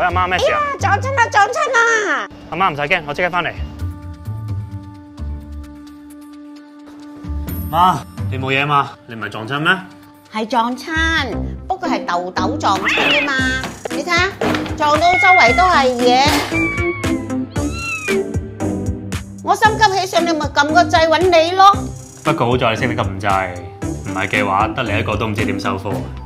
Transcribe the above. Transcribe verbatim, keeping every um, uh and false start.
阿媽咩事啊？ 撞親啦！撞親啦！ 阿媽唔使驚，我即刻翻嚟。媽，你冇嘢嘛？你唔係撞親咩？ 係撞親，不過係豆豆撞親啫嘛。你睇下，撞到周圍都係嘢。我心急起上，你咪撳個掣揾你咯。 不過好在你識得撳掣，唔係嘅話，得你一個都唔知點收科。